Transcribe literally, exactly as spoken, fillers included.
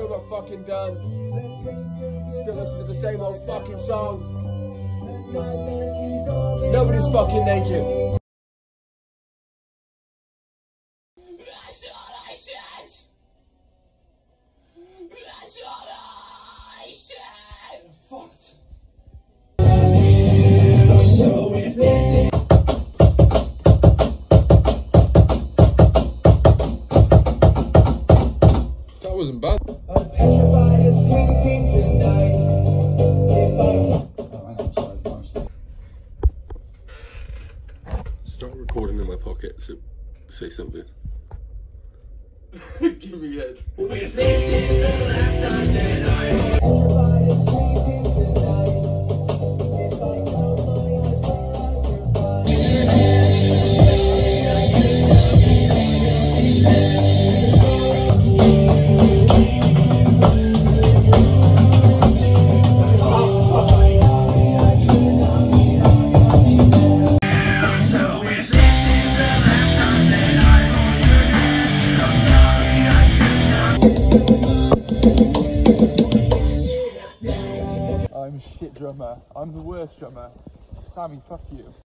Still not fucking done. Still listen to the same old fucking song. Nobody's fucking naked. That's all I said. That's all I said. Fucked. That wasn't bad. I'm petrified of sleeping tonight. If I Start recording in my pocket, so say something. Give me head. This is the last time that I'm petrified of sleeping tonight. If I close my eyes, my I'm shit drummer. I'm the worst drummer. Sammy, fuck you.